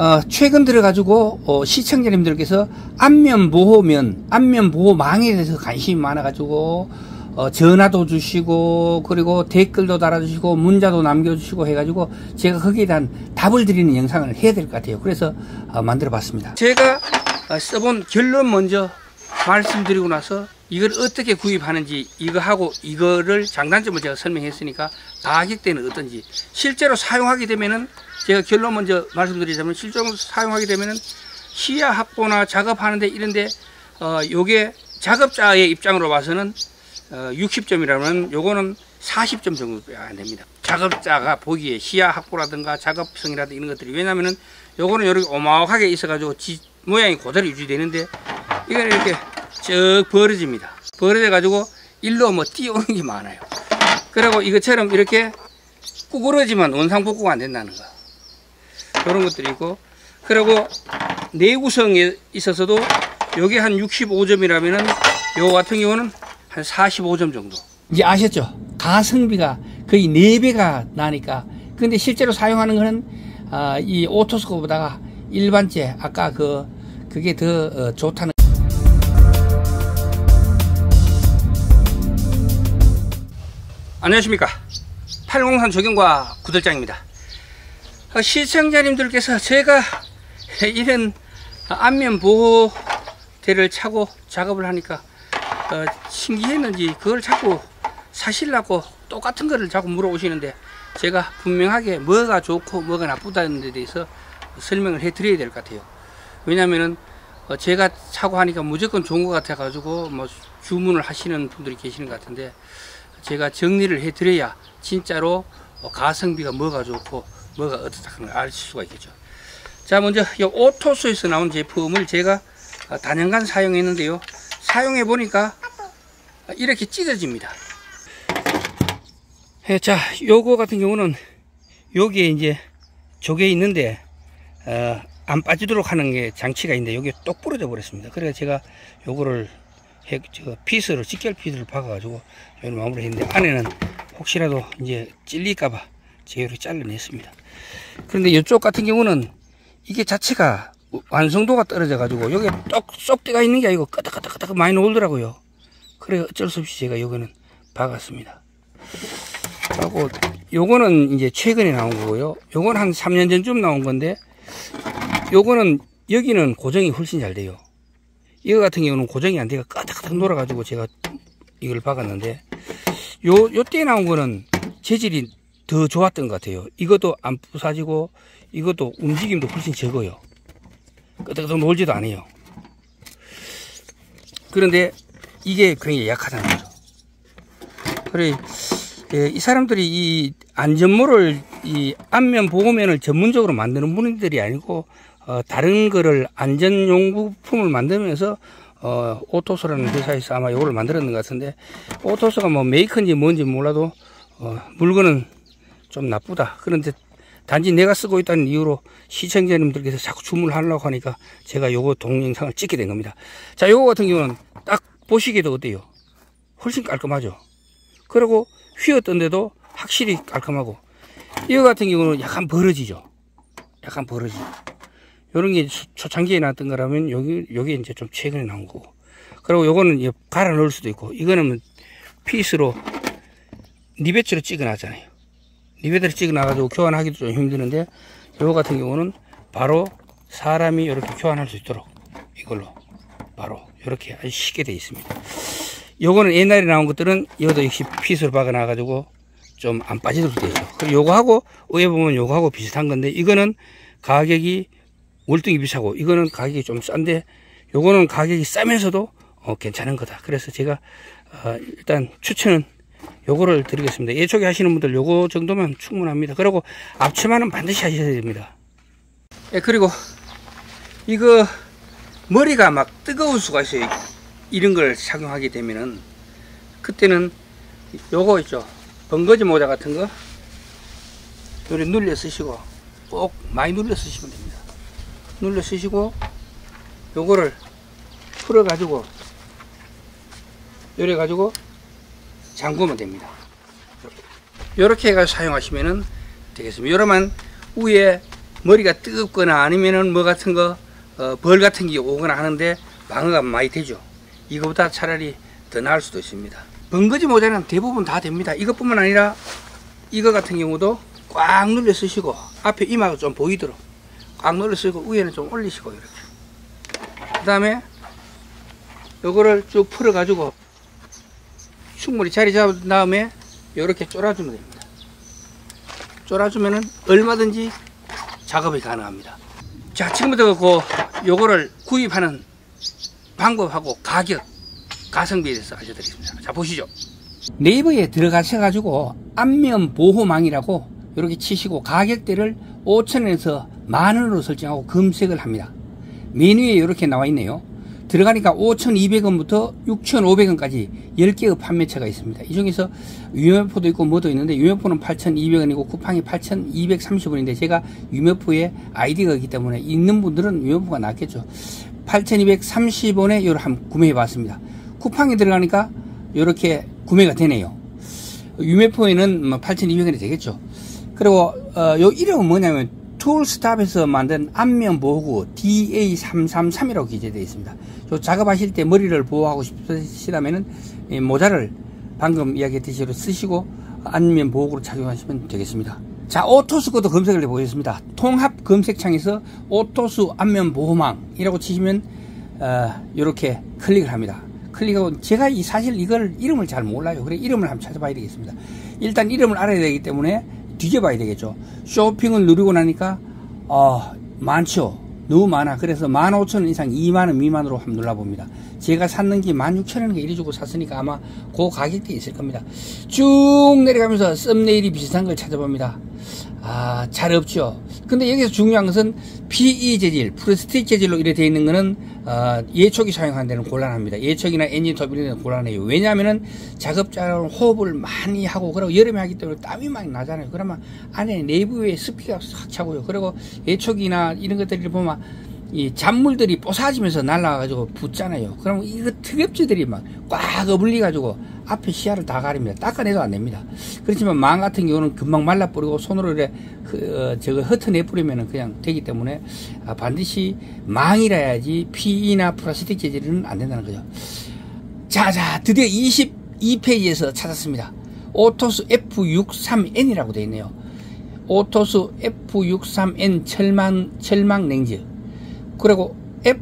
최근 들어가지고 시청자님들께서 안면보호망에 대해서 관심이 많아가지고 전화도 주시고 그리고 댓글도 달아주시고 문자도 남겨주시고 해가지고 제가 거기에 대한 답을 드리는 영상을 해야 될 것 같아요. 그래서 만들어 봤습니다. 제가 써본 결론 먼저 말씀드리고 나서 이걸 어떻게 구입하는지 이거하고 이거를 장단점을 제가 설명했으니까 가격대는 어떤지 실제로 사용하게 되면은 제가 결론 먼저 말씀드리자면 실제로 사용하게 되면은 시야 확보나 작업하는데 이런데 요게 작업자의 입장으로 봐서는 60점이라면 요거는 40점 정도 안 됩니다. 작업자가 보기에 시야 확보라든가 작업성이라든가 이런 것들이 왜냐면은 요거는 이렇게 오목하게 있어가지고 모양이 그대로 유지되는데 이거는 이렇게 쭉 벌어집니다. 벌어져 가지고 일로 뭐 띄어오는 게 많아요. 그리고 이것처럼 이렇게 구부러지면 원상복구가 안 된다는 거. 이런 것들이 있고 그리고 내구성에 있어서도 여기 한 65점이라면은 요 같은 경우는 한 45점 정도. 이제 아셨죠? 가성비가 거의 4배가 나니까. 근데 실제로 사용하는 거는 이 오토스코보다가 일반제 아까 그게 더 좋다는. 안녕하십니까. 803 조경과 구들장입니다. 시청자님들께서 제가 이런 안면 보호대를 차고 작업을 하니까 신기했는지 그걸 자꾸 사실라고 똑같은 거를 자꾸 물어보시는데 제가 분명하게 뭐가 좋고 뭐가 나쁘다는 데 대해서 설명을 해 드려야 될 것 같아요. 왜냐면은 제가 차고 하니까 무조건 좋은 것 같아 가지고 뭐 주문을 하시는 분들이 계시는 것 같은데 제가 정리를 해 드려야 진짜로 가성비가 뭐가 좋고 뭐가 어떻다는 걸 알 수가 있겠죠. 자, 먼저 이 오토소에서 나온 제품을 제가 단연간 사용했는데요. 사용해 보니까 이렇게 찢어집니다. 자, 요거 같은 경우는 여기에 이제 조개 있는데 안 빠지도록 하는 게 장치가 있는데 여기 똑 부러져 버렸습니다. 그래서 제가 요거를 피스를 직결 피스를 박아가지고 여기 마무리 했는데 안에는 혹시라도 이제 찔릴까봐 제가 이렇게 잘라냈습니다. 그런데 이쪽 같은 경우는 이게 자체가 완성도가 떨어져 가지고 여기 똑 쏙대가 있는 게 아니고 끄덕끄덕 많이 나오더라고요. 그래 어쩔 수 없이 제가 요거는 박았습니다. 하고 요거는 이제 최근에 나온 거고요. 요건 한 3년 전쯤 나온 건데 요거는 여기는 고정이 훨씬 잘 돼요. 이거 같은 경우는 고정이 안 돼가 끄덕끄덕 놀아 가지고 제가 이걸 박았는데 요때 나온 거는 재질이 더 좋았던 것 같아요. 이것도 안 부사지고 이것도 움직임도 훨씬 적어요. 끄덕끄덕 놀지도 않아요. 그런데 이게 굉장히 약하다는 거죠. 그래 이 사람들이 이 안전모를 이 안면 보호면을 전문적으로 만드는 분들이 아니고 다른 거를 안전용부품을 만들면서 오토소라는 회사에서 아마 이거를 만들었는 것 같은데 오토소가 뭐 메이커인지 뭔지 몰라도 물건은 좀 나쁘다. 그런데 단지 내가 쓰고 있다는 이유로 시청자님들께서 자꾸 주문을 하려고 하니까 제가 요거 동영상을 찍게 된 겁니다. 자, 요거 같은 경우는 딱 보시기에도 어때요? 훨씬 깔끔하죠. 그리고 휘었던데도 확실히 깔끔하고 이거 같은 경우는 약간 벌어지죠. 약간 벌어지죠. 요런 게 초창기에 나왔던 거라면 요게 이제 좀 최근에 나온 거고 그리고 요거는 갈아 넣을 수도 있고 이거는 피스로 리베트로 찍어 놨잖아요. 리베트로 찍어 놔가지고 교환하기도 좀 힘드는데 요거 같은 경우는 바로 사람이 이렇게 교환할 수 있도록 이걸로 바로 이렇게 아주 쉽게 되어 있습니다. 요거는 옛날에 나온 것들은 이것도 역시 피스로 박아 놔가지고 좀 안 빠지도록 되어 있죠. 그리고 요거하고 위에 보면 요거하고 비슷한 건데 이거는 가격이 월등히 비싸고 이거는 가격이 좀 싼데 요거는 가격이 싸면서도 괜찮은 거다. 그래서 제가 일단 추천은 요거를 드리겠습니다. 예초기 하시는 분들 요거 정도면 충분합니다. 그리고 앞치마는 반드시 하셔야 됩니다. 그리고 이거 머리가 막 뜨거울 수가 있어요. 이런 걸 착용하게 되면은 그때는 요거 있죠. 번거지 모자 같은 거 요리 눌려 쓰시고 꼭 많이 눌려 쓰시면 됩니다. 눌러 쓰시고 요거를 풀어 가지고 요래 가지고 잠그면 됩니다. 요렇게 해서 사용하시면 되겠습니다. 요러면 위에 머리가 뜨겁거나 아니면은 뭐 같은 거, 벌 같은 게 오거나 하는데 방어가 많이 되죠. 이거보다 차라리 더 나을 수도 있습니다. 번거지 모자는 대부분 다 됩니다. 이것뿐만 아니라 이거 같은 경우도 꽉 눌러 쓰시고 앞에 이마가 좀 보이도록 꽉 눌러 쓰고 위에는 좀 올리시고 이렇게. 그 다음에 요거를 쭉 풀어 가지고 충분히 자리 잡은 다음에 이렇게 졸아주면 됩니다. 졸아주면은 얼마든지 작업이 가능합니다. 자, 지금부터 요거를 구입하는 방법하고 가격, 가성비에 대해서 알려드리겠습니다. 자, 보시죠. 네이버에 들어가셔가지고 안면 보호망이라고 이렇게 치시고 가격대를 5,000원에서 10,000원으로 설정하고 검색을 합니다. 메뉴에 이렇게 나와 있네요. 들어가니까 5,200원부터 6,500원까지 10개의 판매처가 있습니다. 이 중에서 유명포도 있고 뭐도 있는데 유명포는 8,200원이고 쿠팡이 8,230원인데 제가 유명포에 아이디가 있기 때문에 있는 분들은 유명포가 낫겠죠. 8,230원에 요를 한번 구매해 봤습니다. 쿠팡에 들어가니까 이렇게 구매가 되네요. 유명포에는 8,200원이 되겠죠. 그리고 요 이름은 뭐냐면 툴스탑에서 만든 안면 보호구 DA333이라고 기재되어 있습니다. 요 작업하실 때 머리를 보호하고 싶으시다면은 모자를 방금 이야기했듯이 쓰시고 안면 보호구를 착용하시면 되겠습니다. 자, 오토수 것도 검색을 해보겠습니다. 통합 검색창에서 오토수 안면 보호망이라고 치시면 이렇게 클릭을 합니다. 클릭하고 제가 사실 이걸 이름을 잘 몰라요. 그래 이름을 한번 찾아봐야 되겠습니다. 일단 이름을 알아야 되기 때문에 뒤져봐야 되겠죠. 쇼핑을 누르고 나니까 많죠. 너무 많아. 그래서 15,000원 이상 2만원 미만으로 한번 눌러봅니다. 제가 샀는 게 16,000원인가 이리 주고 샀으니까 아마 그 가격대에 있을 겁니다. 쭉 내려가면서 썸네일이 비슷한 걸 찾아봅니다. 잘 없죠. 근데 여기서 중요한 것은 PE 재질, 플라스틱 재질로 이렇게 되어 있는 거는 예초기 사용하는 데는 곤란합니다. 예초기나 엔진 터빈 데는 곤란해요. 왜냐하면은 작업자는 호흡을 많이 하고 그리고 여름에 하기 때문에 땀이 많이 나잖아요. 그러면 안에 내부에 습기가 확 차고요. 그리고 예초기나 이런 것들을 보면 이 잔물들이 뽀사지면서 날아가가지고 붙잖아요. 그러면 이거 트랩지들이 막 꽉 어물리가지고 앞에 시야를 다 가립니다. 닦아내도 안 됩니다. 그렇지만 망 같은 경우는 금방 말라버리고 손으로 이렇게 흩어내버리면 그냥 되기 때문에 반드시 망이라 해야지 PE나 플라스틱 재질은 안 된다는 거죠. 자, 드디어 22페이지에서 찾았습니다. 오토수 F63N이라고 되어 있네요. 오토수 F63N 철망 렌즈. 그리고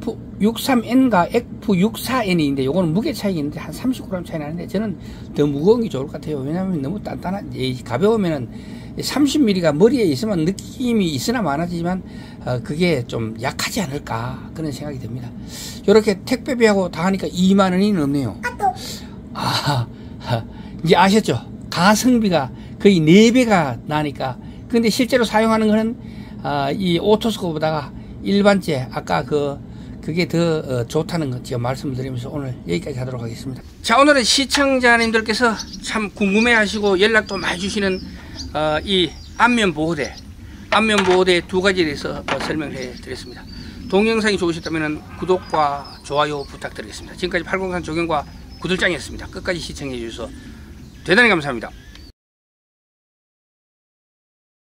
F63N과 F64N인데 요거는 무게 차이가 있는데 한 30g 차이 나는데 저는 더 무거운 게 좋을 것 같아요. 왜냐하면 너무 가벼우면은 30mm가 머리에 있으면 느낌이 있으나 많아지지만 그게 좀 약하지 않을까 그런 생각이 듭니다. 요렇게 택배비하고 다 하니까 2만원이 넘네요. 이제 아셨죠? 가성비가 거의 4배가 나니까. 근데 실제로 사용하는 거는 이 오토스 거보다가 일반제 아까 그게 더 좋다는 거 제가 말씀을 드리면서 오늘 여기까지 하도록 하겠습니다. 자, 오늘은 시청자님들께서 참 궁금해 하시고 연락도 많이 주시는 이 안면 보호대 두 가지에 대해서 설명을 해 드렸습니다. 동영상이 좋으셨다면 구독과 좋아요 부탁드리겠습니다. 지금까지 803 조경과 구들장이었습니다. 끝까지 시청해 주셔서 대단히 감사합니다.